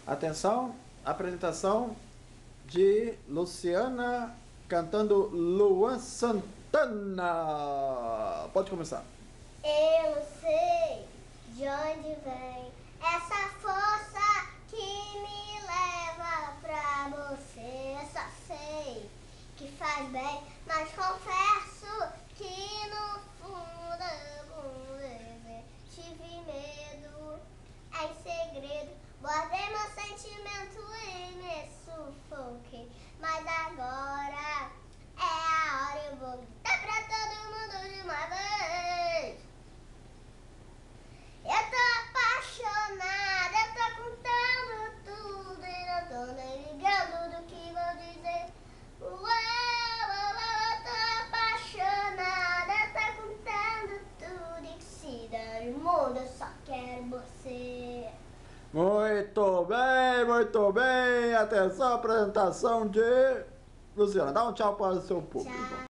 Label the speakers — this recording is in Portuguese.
Speaker 1: Atenção, apresentação de Luciana cantando Luan Santana. Pode começar.
Speaker 2: Eu não sei de onde vem essa força que me leva pra você. Eu só sei que faz bem, mas confesso que no fundo eu tive medo. Em segredo, guardei meu sentimento e me sufoquei. Mas agora é a hora, eu vou gritar pra todo mundo de uma vez. Eu tô apaixonada, eu tô contando tudo e não tô nem ligando do que vou dizer. Eu tô apaixonada, eu tô contando tudo e que se der o mundo, eu só quero você.
Speaker 1: Muito bem, muito bem. Atenção, apresentação de Luciana. Dá um tchau para o seu público.
Speaker 2: Tchau.